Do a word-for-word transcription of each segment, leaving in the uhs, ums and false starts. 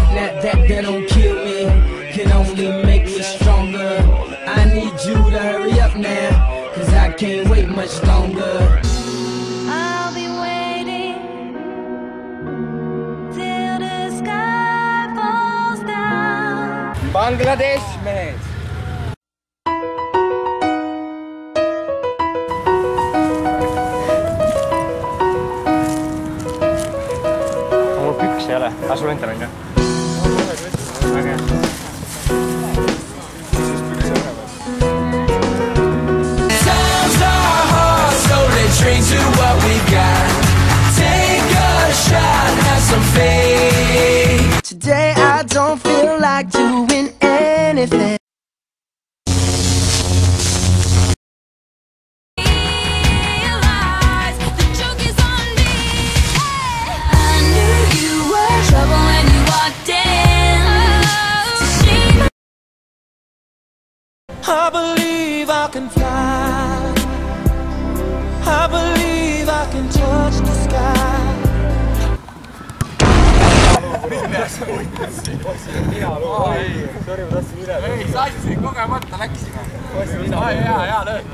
That, that, that don't kill me, can only make me stronger. I need you to hurry up now, cause I can't wait much longer. I'll be waiting till the sky falls down. Bangladesh mehed. Mul püks ei ole, aga sul endal on ju? Väga hea. Times are hard, so let's drink to what we got. Take a shot, have some faith. Today I don't feel like doing anything. I believe I can fly. I believe I can touch the sky. Ei, sassin kogemata läksime. Hea, hea lööd.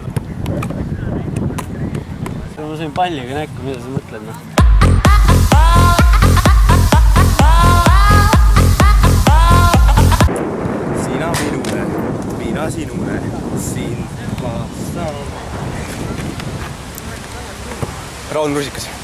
Ma sain palliga näkku, mida sa mõtled? Sina minule, mina sinule, sind ma saan. Raudne Rusikas.